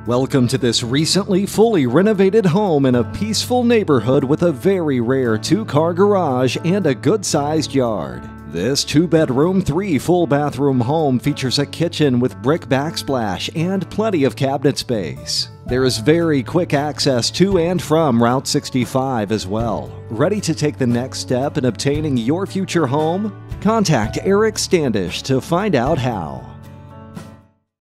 Welcome to this recently fully renovated home in a peaceful neighborhood with a very rare 2-car garage and a good-sized yard. This 2-bedroom, 3 full bathroom home features a kitchen with brick backsplash and plenty of cabinet space. There is very quick access to and from Route 65 as well. Ready to take the next step in obtaining your future home? Contact Eric Standish to find out how.